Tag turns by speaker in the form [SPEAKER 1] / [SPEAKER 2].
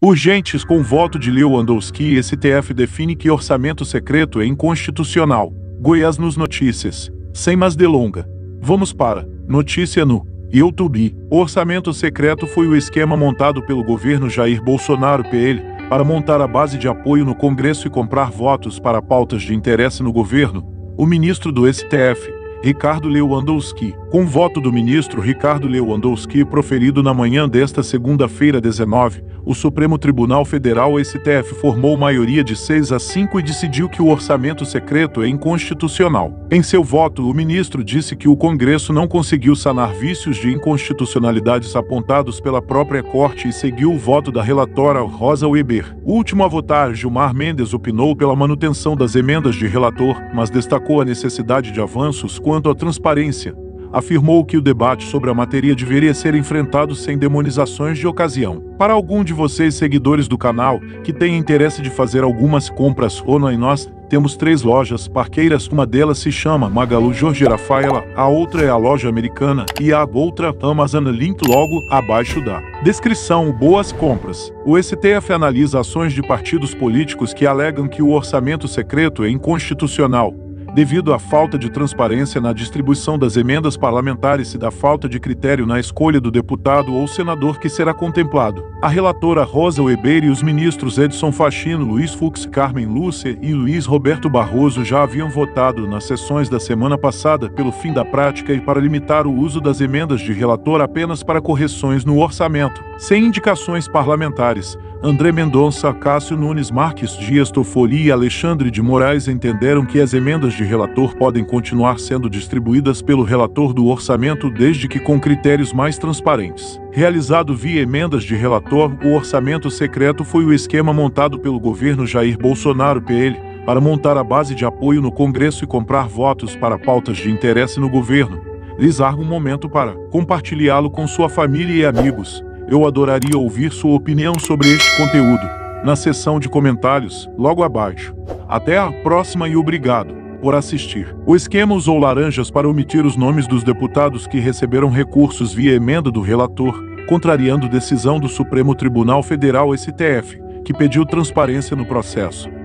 [SPEAKER 1] Urgentes com voto de Lewandowski, STF define que orçamento secreto é inconstitucional. Goiás nos notícias. Sem mais delonga, vamos para notícia no YouTube. O orçamento secreto foi o esquema montado pelo governo Jair Bolsonaro PL para montar a base de apoio no Congresso e comprar votos para pautas de interesse no governo. O ministro do STF, Ricardo Lewandowski, com voto do ministro Ricardo Lewandowski proferido na manhã desta segunda-feira 19, o Supremo Tribunal Federal STF formou maioria de 6-5 e decidiu que o orçamento secreto é inconstitucional. Em seu voto, o ministro disse que o Congresso não conseguiu sanar vícios de inconstitucionalidades apontados pela própria Corte e seguiu o voto da relatora Rosa Weber. O último a votar, Gilmar Mendes, opinou pela manutenção das emendas de relator, mas destacou a necessidade de avanços quanto à transparência. Afirmou que o debate sobre a matéria deveria ser enfrentado sem demonizações de ocasião. Para algum de vocês seguidores do canal que tem interesse de fazer algumas compras online, nós temos 3 lojas parqueiras. Uma delas se chama Magalu Jorge Rafaela, a outra é a loja americana e a outra Amazon, link logo abaixo da descrição. Boas compras. O STF analisa ações de partidos políticos que alegam que o orçamento secreto é inconstitucional, devido à falta de transparência na distribuição das emendas parlamentares e da falta de critério na escolha do deputado ou senador que será contemplado. A relatora Rosa Weber e os ministros Edson Fachin, Luiz Fux, Carmen Lúcia e Luiz Roberto Barroso já haviam votado nas sessões da semana passada pelo fim da prática e para limitar o uso das emendas de relator apenas para correções no orçamento, sem indicações parlamentares. André Mendonça, Cássio Nunes Marques, Dias Toffoli e Alexandre de Moraes entenderam que as emendas de relator podem continuar sendo distribuídas pelo relator do orçamento desde que com critérios mais transparentes. Realizado via emendas de relator, o orçamento secreto foi o esquema montado pelo governo Jair Bolsonaro PL para montar a base de apoio no Congresso e comprar votos para pautas de interesse no governo. Lhes largo um momento para compartilhá-lo com sua família e amigos. Eu adoraria ouvir sua opinião sobre este conteúdo na seção de comentários, logo abaixo. Até a próxima e obrigado por assistir. O esquema usou laranjas para omitir os nomes dos deputados que receberam recursos via emenda do relator, contrariando decisão do Supremo Tribunal Federal STF, que pediu transparência no processo.